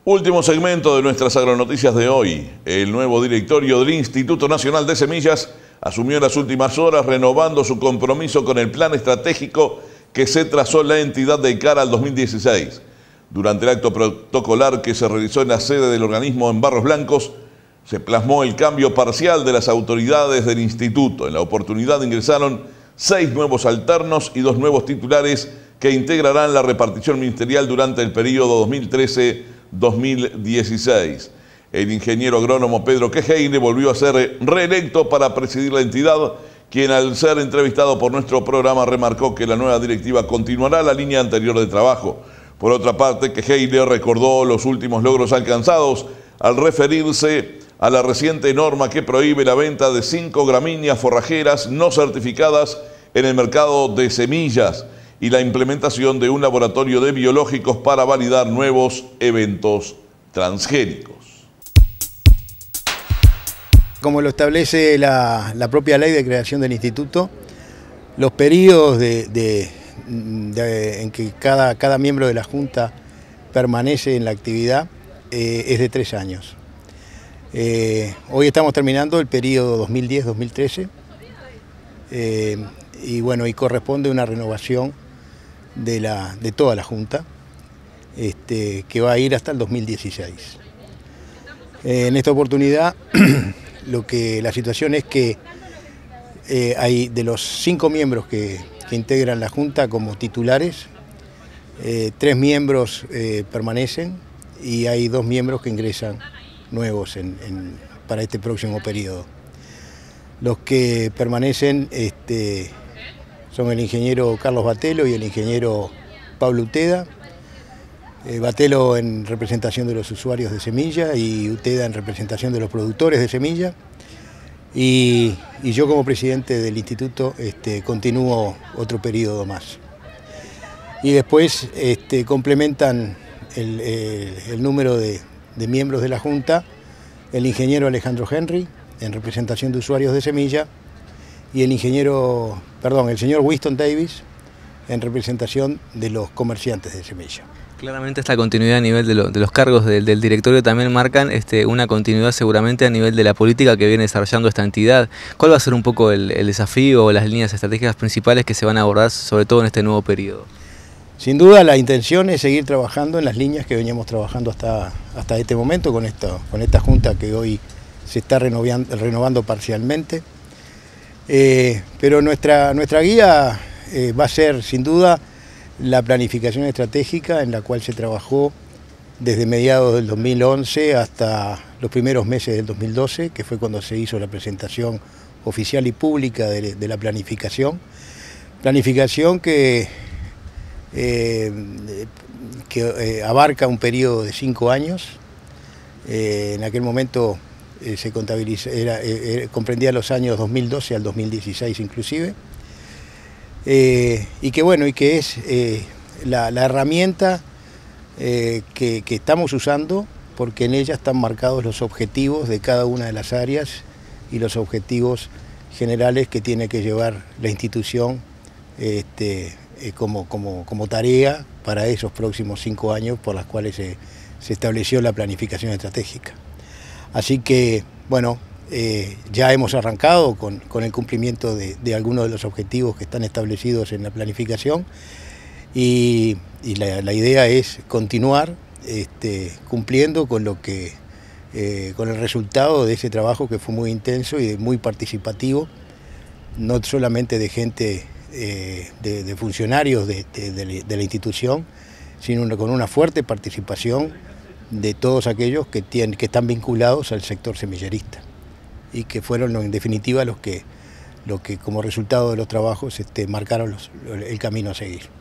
Último segmento de nuestras agronoticias de hoy. El nuevo directorio del Instituto Nacional de Semillas asumió en las últimas horas renovando su compromiso con el plan estratégico que se trazó la entidad de cara al 2016. Durante el acto protocolar que se realizó en la sede del organismo en Barros Blancos, se plasmó el cambio parcial de las autoridades del instituto. En la oportunidad ingresaron 6 nuevos alternos y 2 nuevos titulares que integrarán la repartición ministerial durante el periodo 2013-2016. El ingeniero agrónomo Pedro Quejeire volvió a ser reelecto para presidir la entidad, quien al ser entrevistado por nuestro programa remarcó que la nueva directiva continuará la línea anterior de trabajo. Por otra parte, Quejeire recordó los últimos logros alcanzados al referirse a la reciente norma que prohíbe la venta de 5 gramíneas forrajeras no certificadas en el mercado de semillas y la implementación de un laboratorio de biológicos para validar nuevos eventos transgénicos. Como lo establece la propia ley de creación del instituto, los periodos en que cada miembro de la Junta permanece en la actividad es de 3 años. Hoy estamos terminando el periodo 2010-2013 y bueno, y corresponde una renovación de toda la Junta que va a ir hasta el 2016. En esta oportunidad la situación es que hay de los 5 miembros que integran la Junta como titulares, 3 miembros permanecen y hay 2 miembros que ingresan nuevos para este próximo periodo. Los que permanecen son el ingeniero Carlos Batelo y el ingeniero Pablo Uteda. Batelo en representación de los usuarios de semilla y Uteda en representación de los productores de semilla. Y yo como presidente del instituto continúo otro periodo más. Y después complementan el número de miembros de la Junta, el ingeniero Alejandro Henry, en representación de usuarios de semilla, y el señor Winston Davis, en representación de los comerciantes de semilla. Claramente esta continuidad a nivel de los cargos del directorio también marcan una continuidad seguramente a nivel de la política que viene desarrollando esta entidad. ¿Cuál va a ser un poco el desafío o las líneas estratégicas principales que se van a abordar, sobre todo en este nuevo periodo? Sin duda la intención es seguir trabajando en las líneas que veníamos trabajando hasta este momento con esta Junta que hoy se está renovando parcialmente. Pero nuestra guía va a ser sin duda la planificación estratégica en la cual se trabajó desde mediados del 2011 hasta los primeros meses del 2012, que fue cuando se hizo la presentación oficial y pública de la planificación. Planificación que abarca un periodo de 5 años. En aquel momento se comprendía los años 2012 al 2016 inclusive. Y que es la herramienta que estamos usando, porque en ella están marcados los objetivos de cada una de las áreas y los objetivos generales que tiene que llevar la institución como tarea para esos próximos 5 años por las cuales se estableció la planificación estratégica. Así que, bueno, ya hemos arrancado con el cumplimiento de algunos de los objetivos que están establecidos en la planificación y la idea es continuar cumpliendo con con el resultado de ese trabajo que fue muy intenso y muy participativo, no solamente de gente de funcionarios de la institución, sino con una fuerte participación de todos aquellos que están vinculados al sector semillerista y que fueron en definitiva los que como resultado de los trabajos marcaron el camino a seguir.